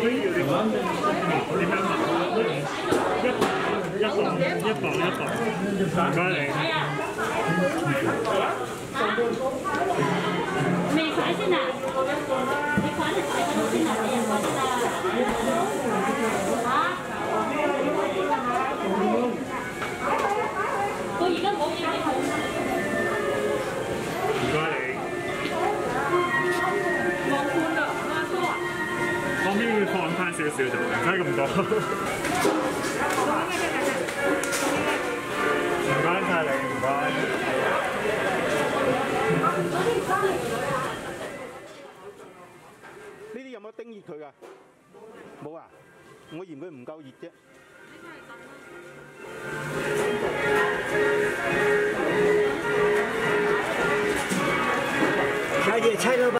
唔該你。 未快先啊！你快啲睇嗰度先啊！你又快啲啦！嚇！我而家冇嘢俾佢。 唔該你。 冇半啦，阿哥啊！ 後面會放翻少少就唔使咁多。唔該晒你，唔該。 呢啲有冇叮熱佢㗎？冇啊！我嫌佢唔夠熱啫。 小姐，菜肉包。